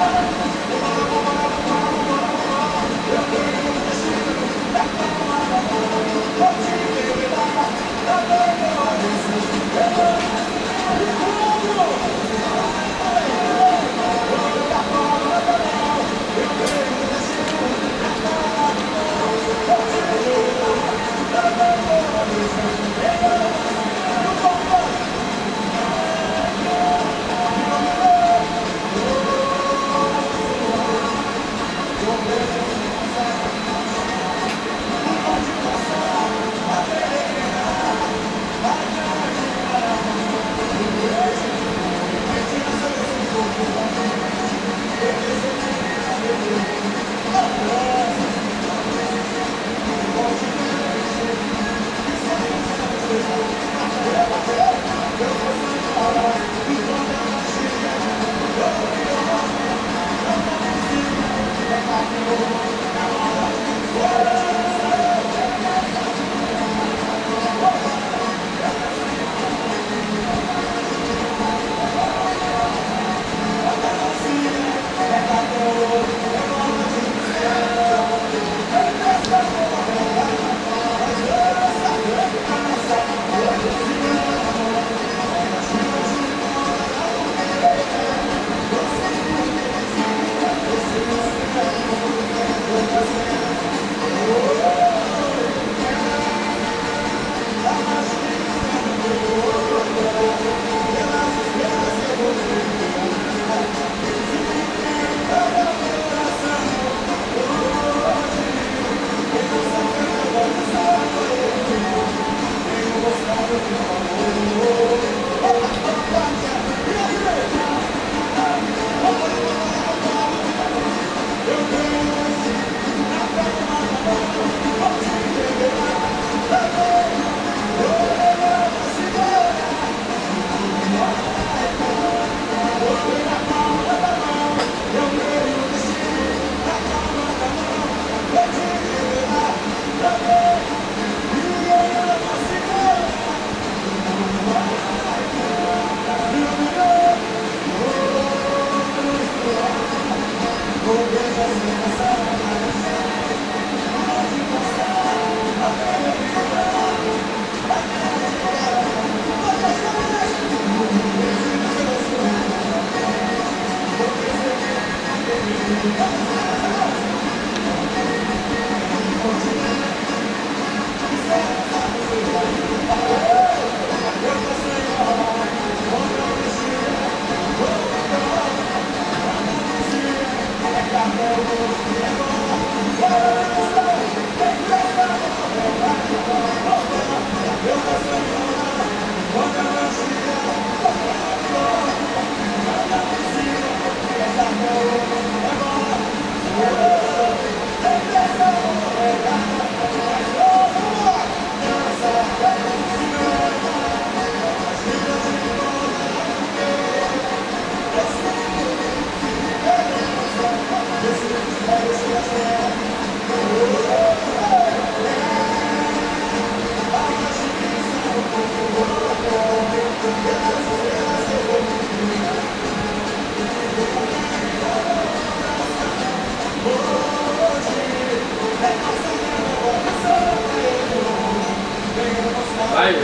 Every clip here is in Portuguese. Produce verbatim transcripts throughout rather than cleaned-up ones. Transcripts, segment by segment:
Vai.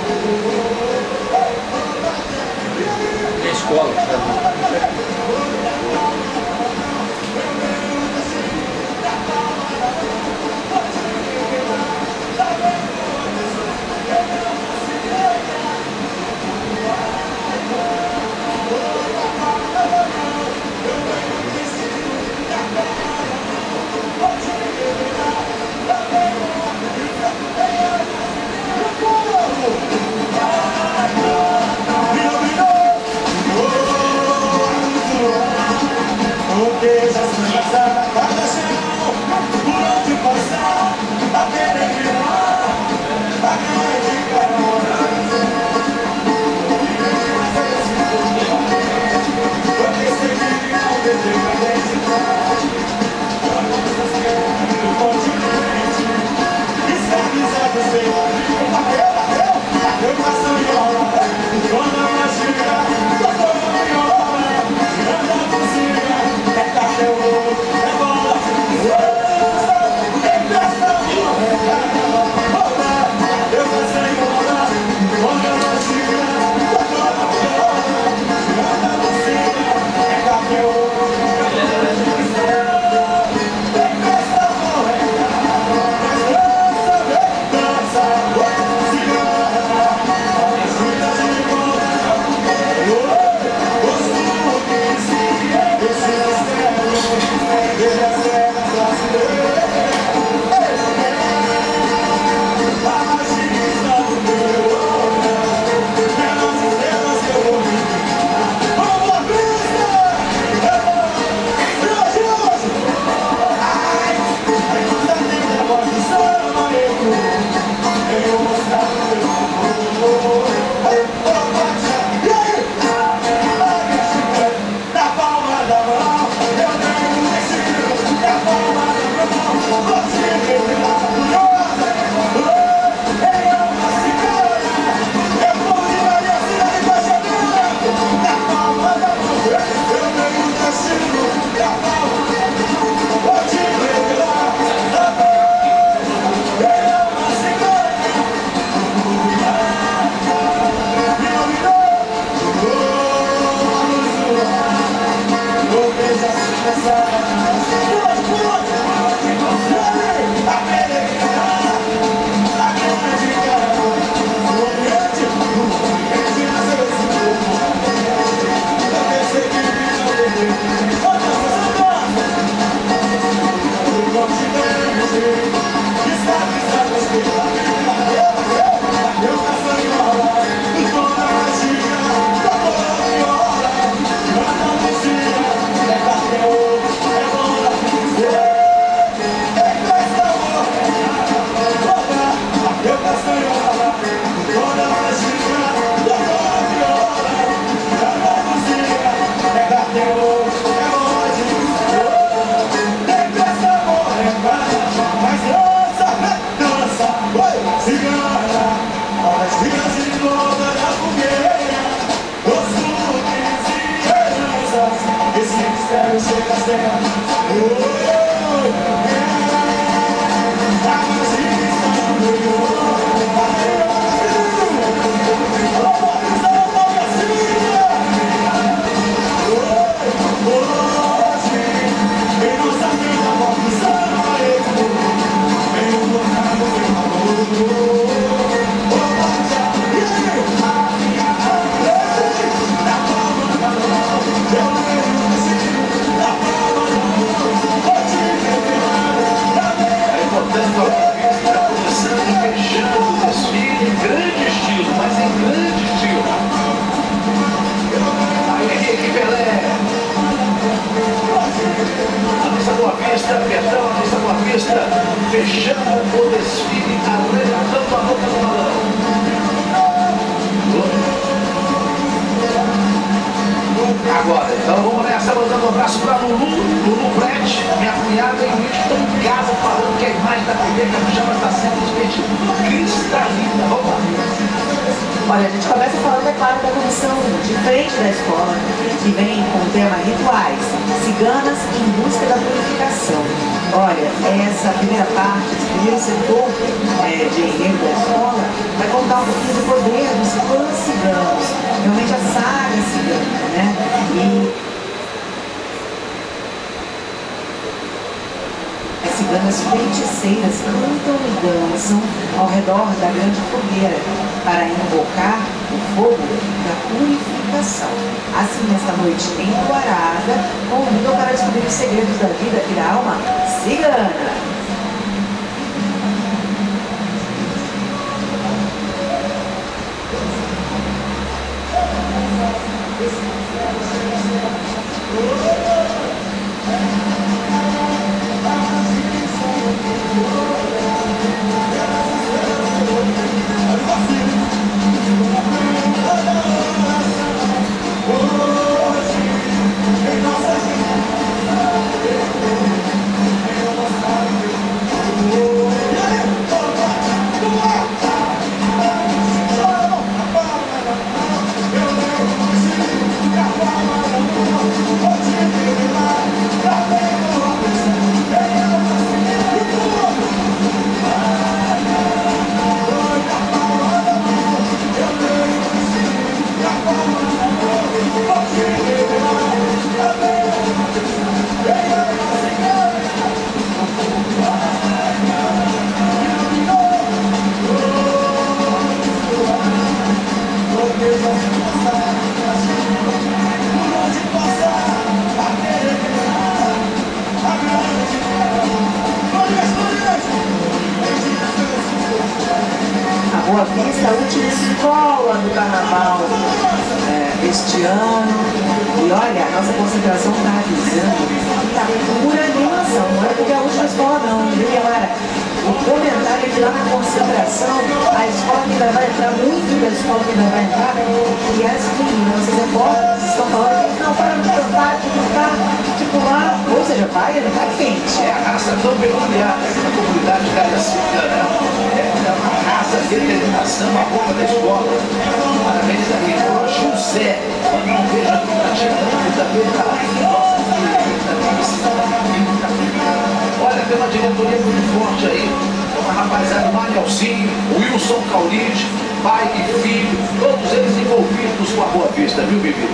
Tem escola. Oh, Agora, então vamos nessa, mandando um abraço para Lulu, Lulu Brett, minha cunhada e o Luiz, que estão em casa falando que a imagem da T V Capixaba está simplesmente cristalina. Vamos lá. Olha, a gente começa falando, é claro, da comissão de frente da escola, que vem com o tema Rituais, Ciganas em Busca da Purificação. Olha, essa primeira parte, esse primeiro setor é, de enredo da escola, vai contar um pouquinho do poder dos clãs ciganos, realmente a saga cigana, né? E as ciganas feiticeiras cantam e dançam ao redor da grande fogueira para invocar o fogo da purificação. Assim, nesta noite enluarada, convidam para descobrir os segredos da vida e da alma cigana. Vista, a última escola do carnaval é, este ano. E olha, a nossa concentração está avisando que está pura animação. Não é porque é a última escola não, viu, Yamara? O comentário é que lá na concentração, a escola que ainda vai entrar, muito da escola que ainda vai entrar, e as meninas, vocês repórteres estão falando que não, para de cantar, de cantar, tipo lá, ou seja, vai, ele tá quente. É a raça tão peculiar da comunidade cariaciana, né? É uma raça de determinação, a roupa da escola. Parabéns aqui ao José. Não vejo aqui na tirando também da nossa Olha, tem uma diretoria muito forte aí. Uma rapaziada, o Manelzinho, o Wilson Caulide, pai e filho, todos eles envolvidos com a Boa Vista, viu, Bibi?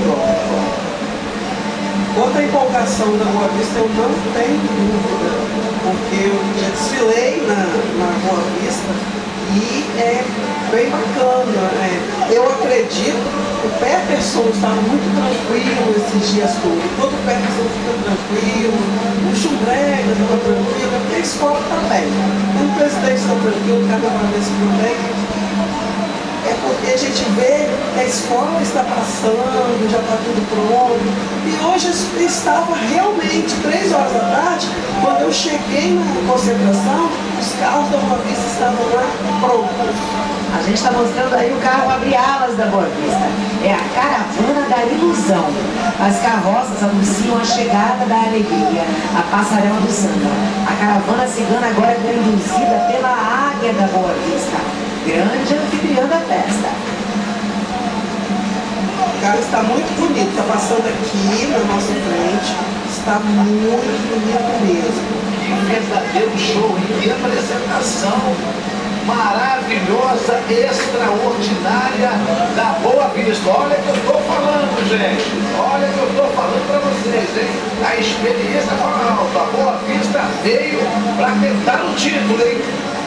Quanto à empolgação da Boa Vista, eu não tenho dúvida, porque eu já desfilei na, na Boa Vista e é bem bacana. É. Eu acredito que o Peterson estava muito tranquilo esses dias todos. Todo o Peterson fica tranquilo, o Chumbrega estava tranquilo, porque a escola está bem. Quando o presidente está tranquilo, o carnavalesco também. É porque a gente vê que a escola está passando, já está tudo pronto. E hoje estava realmente, três horas da tarde, quando eu cheguei na concentração, os carros da Boa Vista estavam lá prontos. A gente está mostrando aí o carro abre-alas da Boa Vista. É a caravana da ilusão. As carroças anunciam a chegada da alegria, a passarela do samba. A caravana cigana agora é conduzida pela Águia da Boa Vista, grande anfitriã da festa. O carro está muito bonito, está passando aqui na nossa frente, está muito bonito mesmo. Que verdadeiro show, hein? Que apresentação maravilhosa, extraordinária da Boa Vista. Olha que eu estou falando, gente. Olha que eu estou falando para vocês, hein? A experiência fala alto. A Boa Vista veio para tentar o título, hein?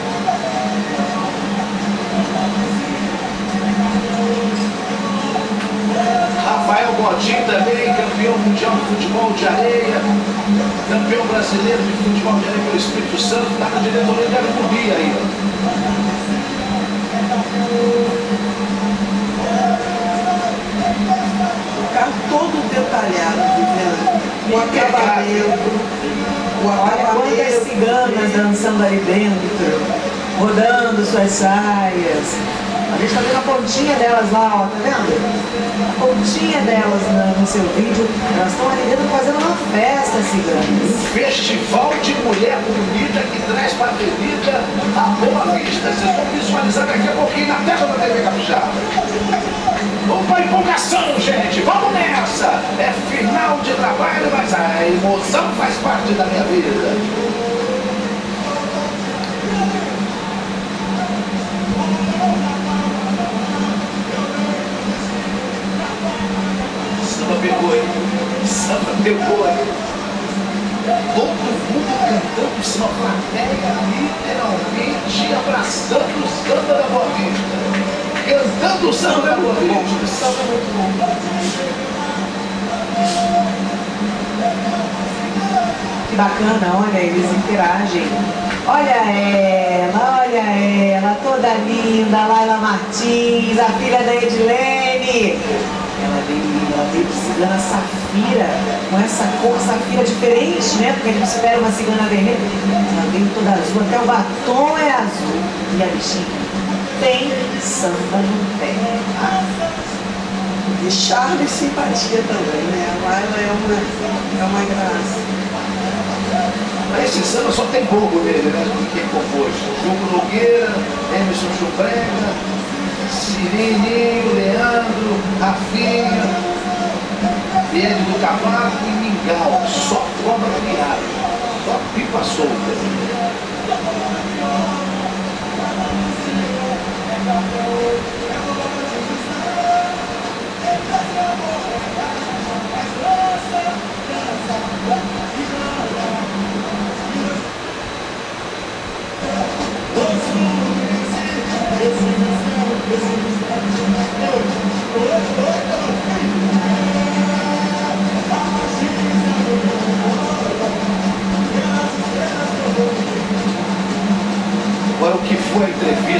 Rafael Godinho também, campeão mundial de futebol de areia, campeão brasileiro de futebol de areia pelo Espírito Santo, está na diretoria da Arcubia aí. O carro todo detalhado, Viviane. O acabamento, o Olha quantas acabamento. ciganas dançando ali dentro, rodando suas saias. A gente está vendo a pontinha delas lá, ó, tá vendo? A pontinha delas no, no seu vídeo, elas estão ali dentro fazendo uma festa, ciganas. Um festival de mulher bonita que traz para a avenida a Boa Vista. Vocês vão visualizar daqui a pouquinho na tela da T V Capixaba. Vamos para a empolgação, gente. Vamos nessa. É final de trabalho, mas a emoção faz parte da minha vida. Samba pegou, hein? Samba pegou, hein? Todo mundo cantando, sua plateia literalmente abraçando o samba da Boa Vista. Cantando o samba da Boa Vista. O samba é muito bom. Que bacana, olha, eles interagem. Olha ela, olha ela, toda linda, Laila Martins, a filha da Edilene. Ela veio, ela veio de cigana safira, com essa cor safira diferente, né? Porque a gente espera uma cigana vermelha. Ela veio toda azul, até o batom é azul. E a bichinha tem samba no pé. Ah. E charme e simpatia também, né? A Laila é uma, é uma graça. Mas esse samba só tem bobo nele, né? Quem compôs? Hugo Nogueira, Emerson Chumbrega, Sirininho, Leandro, Rafinha, Pedro do Cavalo e Mingau. Só cobra criada, só pipa solta.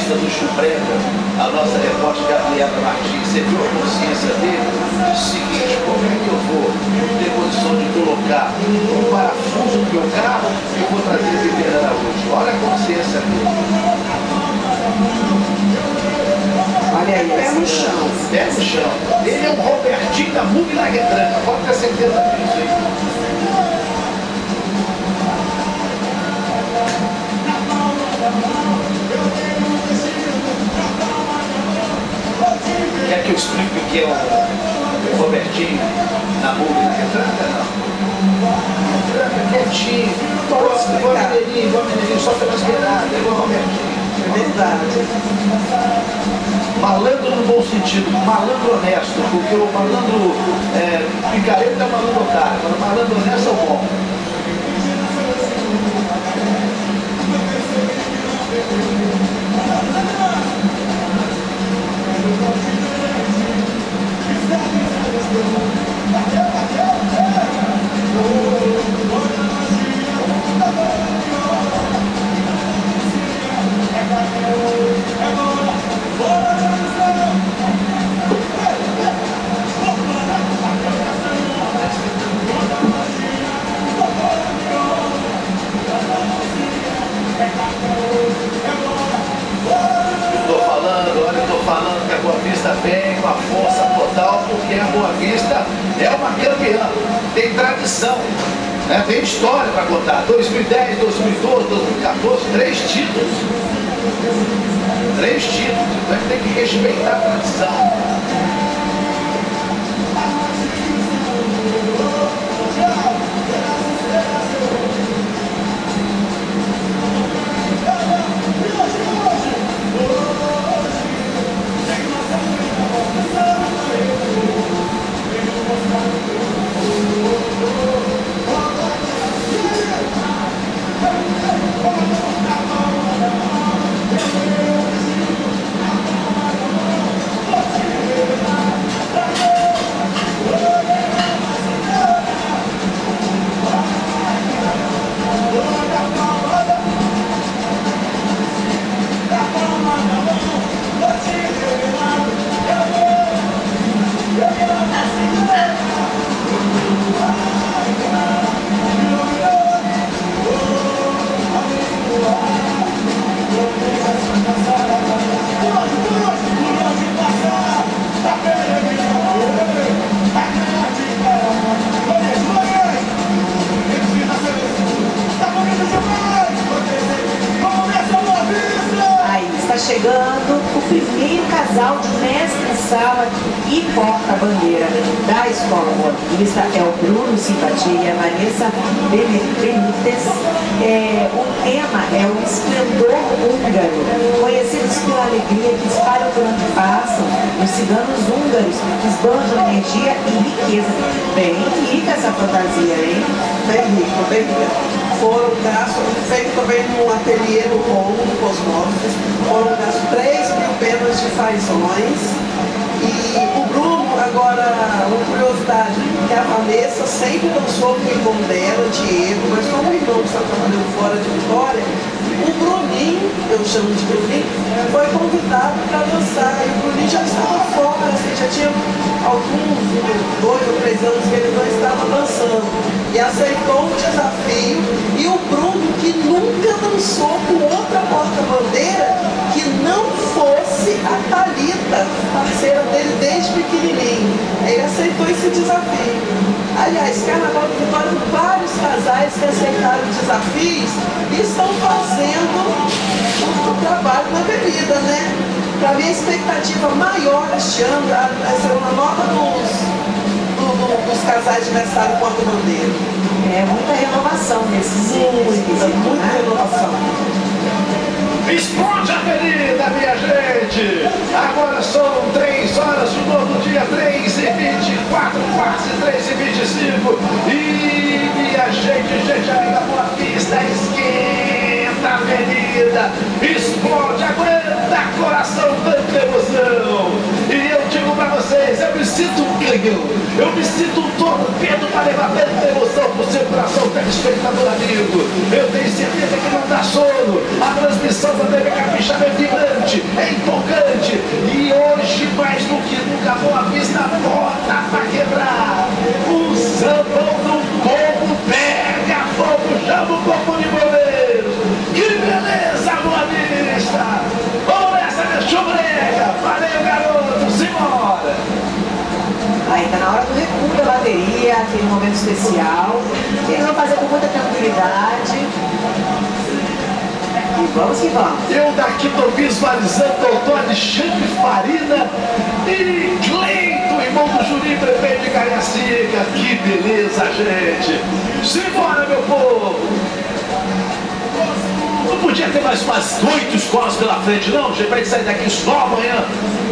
pista do Chuprega, a nossa repórter Gabriela Martins, você viu a consciência dele? Diz o seguinte: como é que eu vou ter condição de colocar um parafuso no meu carro e vou trazer Ribeiro Araújo? Olha a consciência dele. Olha aí, Pé no chão. Pé no chão. Ele é um Robertinho da Mug na retranca, pode ter certeza disso aí. Quer que eu explique o que é o Robertinho na Mug na retranca? Não. Retranca, quietinho. Pode explicar. Igual mineirinho, igual mineirinho, só pelas beiradas, igual Robertinho. É verdade. Malandro no bom sentido, malandro honesto, porque o malandro é, picareta é o malandro otário, mas o malandro honesto é o bom. Falando que a Boa Vista vem com a força total, porque a Boa Vista é uma campeã, tem tradição, né? Tem história para contar. dois mil e dez, dois mil e doze, dois mil e quatorze, três títulos. Três títulos, então a gente tem que respeitar a tradição. Chegando o primeiro casal de mestre-sala e porta-bandeira da Escola Boa Vista é o Bruno Simpatia e a Vanessa Benítez. É, o tema é o esplendor húngaro, conhecidos pela alegria que espalham por onde passam. Os ciganos húngaros esbanjam energia e riqueza. Bem rica essa fantasia, hein? Bem rico, bem rico. Foram gastos, feito também num ateliê no Congo, no Cosmópolis, foram gastos três mil penas de fazões. E o Bruno, agora, uma curiosidade, que a Vanessa sempre dançou com o irmão dela, Diego, mas como o irmão está trabalhando fora de Vitória, o Bruninho, eu chamo de Bruninho, foi convidado para dançar. E o Bruninho já estava fora, assim, já tinha alguns, dois ou três anos que ele não estava dançando. E aceitou o desafio. E o Bruno, que nunca dançou com outra porta-bandeira que não fosse a Thalita, parceira dele desde pequenininho. Ele aceitou esse desafio. Aliás, Carnaval de Vitória, vários casais que aceitaram desafios e estão fazendo o trabalho na avenida, né? Para mim, a expectativa maior este ano é ser uma nova dos, do, do, dos casais de aniversário porta-bandeira. É muita renovação nesses Muita, muita renovação. Explode a avenida, minha gente! Agora são três horas do novo dia, três e vinte e quatro, quase três e vinte e cinco. E minha gente, gente ali da Boa Vista, esquenta a avenida, explode, aguenta coração, tanta emoção. E eu digo pra vocês, eu me sinto um canhão, eu me sinto um torpedo para levar tanta emoção pro seu coração, telespectador amigo. Eu tenho certeza que não dá sono, a transmissão da T V Capixaba é vibrante, mais do que nunca, Boa Vista bota pra quebrar. O sambão do povo pega fogo, chama o corpo de bombeiros. Que beleza, Boa Vista! Vamos nessa, minha chubrega! Valeu, garoto, simbora! Aí tá na hora do recuo da bateria, aquele momento especial. Eles vão fazer com muita tranquilidade. E vamos que vamos. Eu daqui tô visualizando o doutor Alexandre Farina e Cleito, irmão do Juninho, prefeito de Cariacica. Que beleza, gente! Simbora, meu povo! Não podia ter mais umas oito escolas pela frente, não, gente, pra gente sair daqui só amanhã.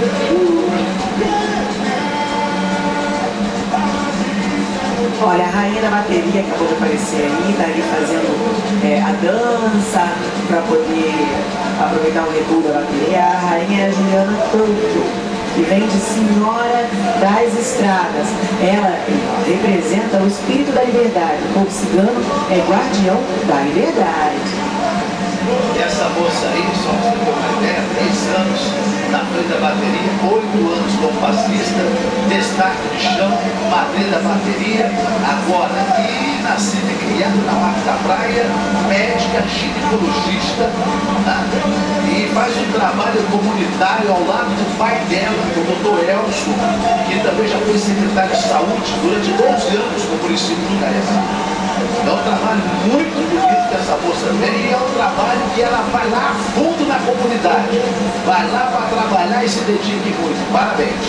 Olha, a rainha da bateria acabou de aparecer aí, tá ali fazendo é, a dança para poder aproveitar o recuo da bateria. A rainha é a Juliana Couto, que vem de Senhora das Estradas. Ela representa o espírito da liberdade. O povo cigano é guardião da liberdade. Essa moça aí, só pra você ter uma ideia, três anos na frente da bateria, oito anos como passista, destaque de chão, madrinha da bateria, agora, e nascida e criada na Marca da Praia, médica, ginecologista, tá? E faz um trabalho comunitário ao lado do pai dela, o doutor Elcio, que também já foi secretário de saúde durante doze anos no município de Cariacica. É um trabalho muito bonito que essa moça tem e é um trabalho que ela vai lá a fundo na comunidade. Vai lá para trabalhar e se dedique muito. Parabéns.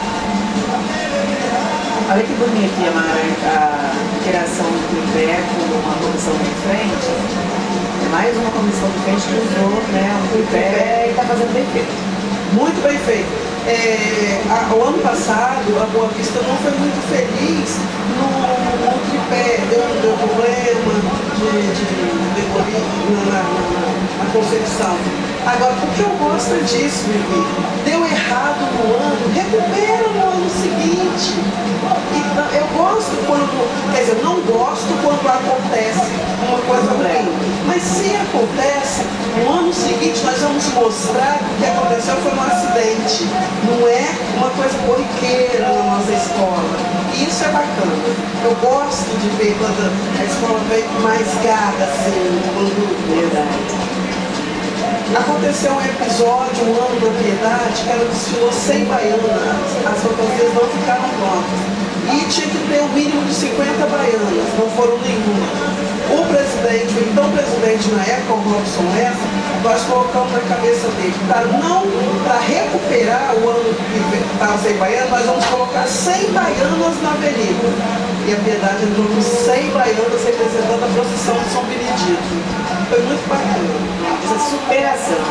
Olha que bonito, Yamara, a interação do tripé com uma comissão de frente. É mais uma comissão de frente que usou, né, um tripé e está fazendo bem feito. Muito bem feito. É, a, o ano passado, a Boa Vista não foi muito feliz no, no tripé, deu, deu problema de, de, de, de na, na, na concepção. Agora, porque eu gosto disso, Vivi, deu errado no ano, recupera no ano seguinte. Então, eu gosto quando, quer dizer, eu não gosto quando acontece uma coisa ruim, mas se acontece, no ano seguinte nós vamos mostrar que o que aconteceu foi um acidente, não é uma coisa corriqueira na nossa escola. E isso é bacana. Eu gosto de ver quando a escola vem mais gada, assim, quando verdade. Aconteceu um episódio, um ano da Piedade, que ela desfilou sem baiana, as fantasias não ficaram prontas. E tinha que ter o um mínimo de cinquenta baianas, não foram nenhuma. O presidente, o então presidente na época, o Robson Lessa, nós colocamos na cabeça dele, para não, para recuperar o ano que estava sem baiana, nós vamos colocar cem baianas na avenida. E a Piedade entrou com cem baianas representando a procissão de São Benedito. Foi muito bacana. Essa superação.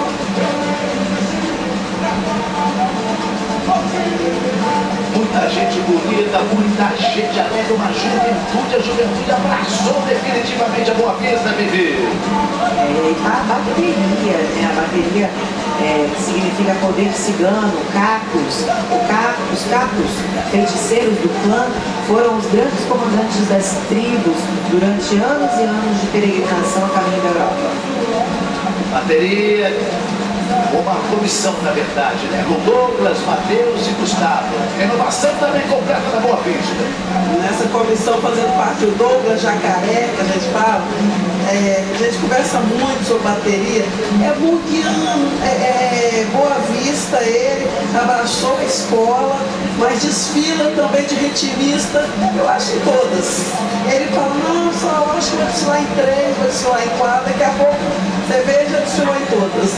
Muita gente bonita, muita gente alegre, uma juventude, a juventude abraçou definitivamente a Boa Vista, bebê. É, a bateria, né? A bateria é, que significa poder cigano, cacos, o cacos, os cacos, feiticeiros do clã, foram os grandes comandantes das tribos durante anos e anos de peregrinação a caminho da Europa. Bateria, uma comissão, na verdade, né? Com Douglas, Matheus e Gustavo. Renovação também completa da Boa Vista. Nessa comissão fazendo parte o Douglas Jacaré, que a gente fala, é, a gente conversa muito sobre bateria. É mundiano, é, é Boa Vista, ele abraçou a escola, mas desfila também de ritmista, eu acho em todas. Ele fala, não, só acho que vai desfilar em três, vai desfilar em quatro, daqui a pouco você vê, já desfilou em todas.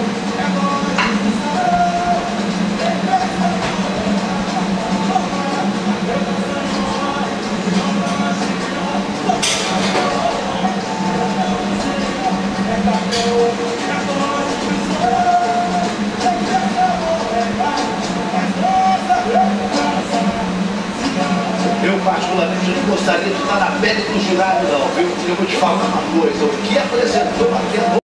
Eu, particularmente, não gostaria de estar na pele do jurado, não, viu? Porque eu vou te falar uma coisa, o que apresentou aqui é